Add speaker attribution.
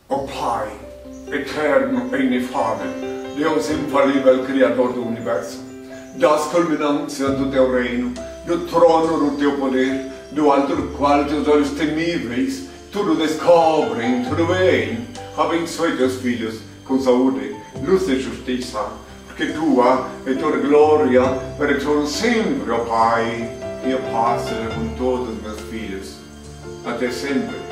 Speaker 1: Ó Pai, eterno e inefável, Deus infalível, Criador do Universo, das culminâncias do Teu reino, do trono do Teu poder, do alto do qual Teus olhos temíveis tudo descobrem, tudo veem. Abençoe Teus filhos com saúde, luz e justiça, porque Tua é Tua glória para todo sempre, ó Pai, e a paz seja com todos os meus filhos, até sempre.